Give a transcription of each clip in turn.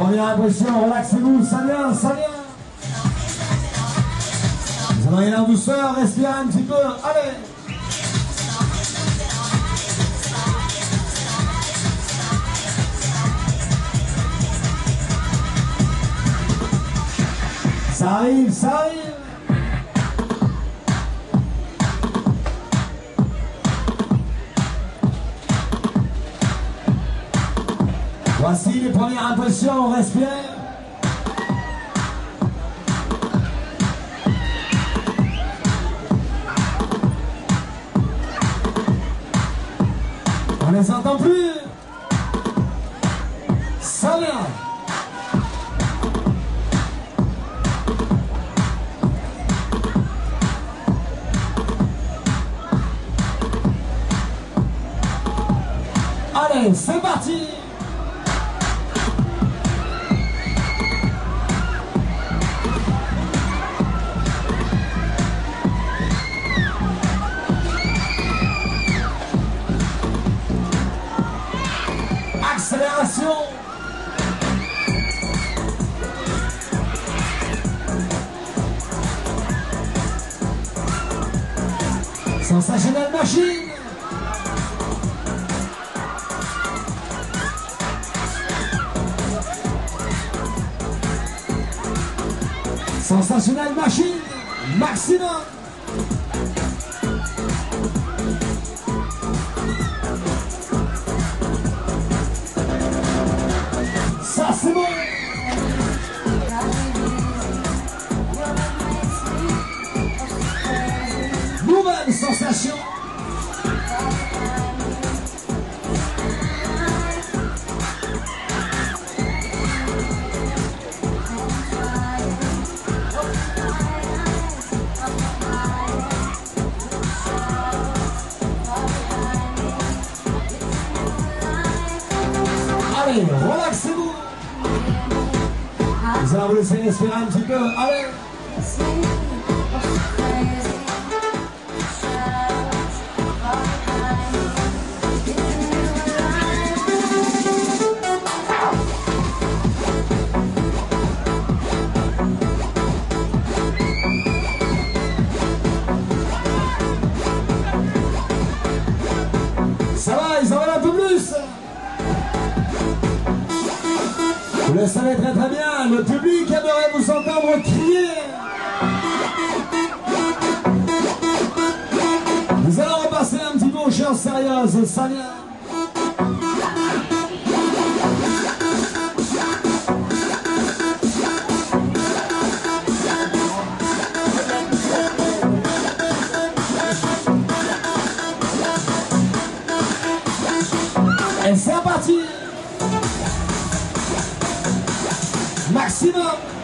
Première impression, relaxez-vous, ça vient, ça vient. Vous en avez en douceur, respirez un petit peu, allez. Ça arrive, ça arrive. Voici les premières impressions, respirez. On les entend plus. Ça vient. Allez, c'est parti. Accélération. Sensationnelle machine. Sensationnelle machine. Maximum. Ça c'est bon. Nouvelle sensation. Allez, relaxez-vous. Vous allez vous laisser respirer un petit peu. Allez. Ça va, ils en veulent un peu plus. Vous le savez très très bien, le public aimerait vous entendre crier. Nous allons repasser un petit peu aux choses sérieuses, ça vient. Et c'est reparti. Maximum.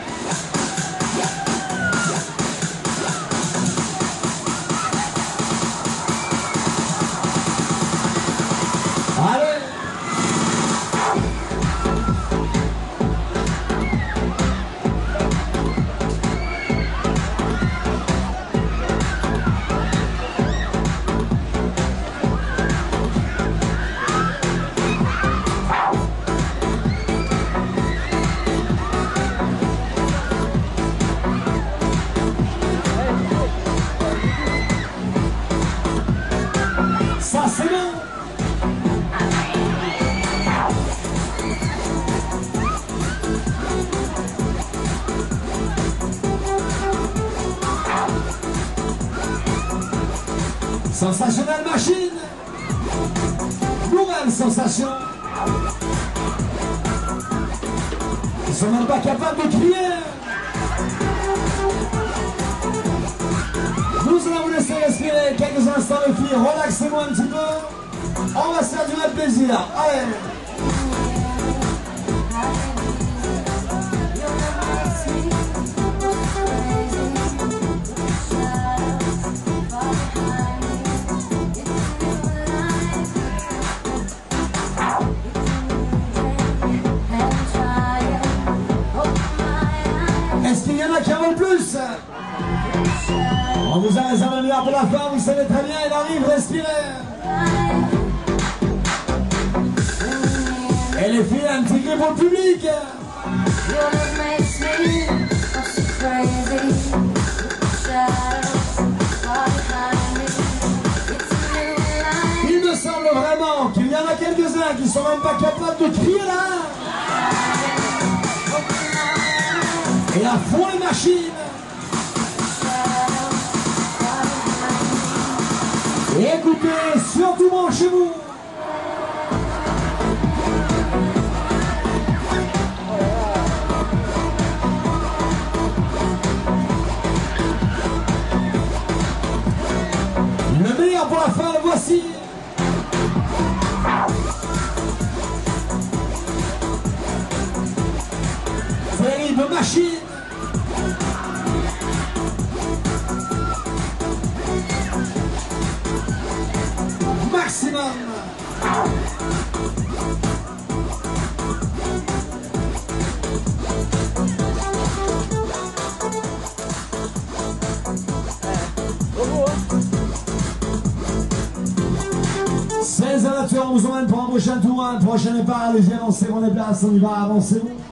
Allez. Ça c'est bon. Sensationnelle machine. Nouvelle sensation. Ils sont même pas capables de crier. Nous allons vous laisser respirer quelques instants les filles, relaxez-vous un petit peu. On va se faire du vrai plaisir. Allez. Est-ce qu'il y en a qui en veulent plus? On vous a réservé un milliard pour la fin, vous savez très bien, il arrive, respirez. Et les filles, un petit clé pour le public. Il me semble vraiment qu'il y en a quelques-uns qui sont même pas capables de crier là. Et à fond les machines. Et écoutez, surtout branchez-vous. Le meilleur pour la fin, voici. Terrible machine. Maximum. C'est un on vous emmène pour un prochain tour, un prochain départ. Allez-y, avancez, on est place, on y va, avancez-vous.